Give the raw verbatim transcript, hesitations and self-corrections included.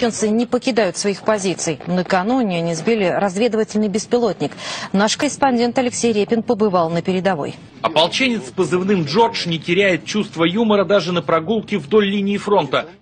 ополченцы не покидают своих позиций. Накануне они сбили разведывательный беспилотник. Наш корреспондент Алексей Репин побывал на передовой. Ополченец с позывным «Джордж» не теряет чувства юмора даже на прогулке вдоль линии фронта.